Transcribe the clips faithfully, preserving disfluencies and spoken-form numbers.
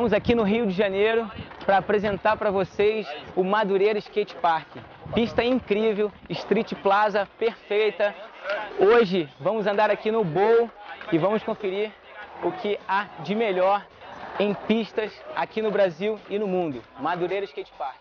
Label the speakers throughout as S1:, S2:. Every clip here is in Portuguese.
S1: Estamos aqui no Rio de Janeiro para apresentar para vocês o Madureira Skate Park. Pista incrível, Street Plaza perfeita. Hoje vamos andar aqui no bowl e vamos conferir o que há de melhor em pistas aqui no Brasil e no mundo. Madureira Skate Park.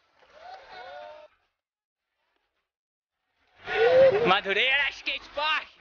S1: Madureira Skate Park!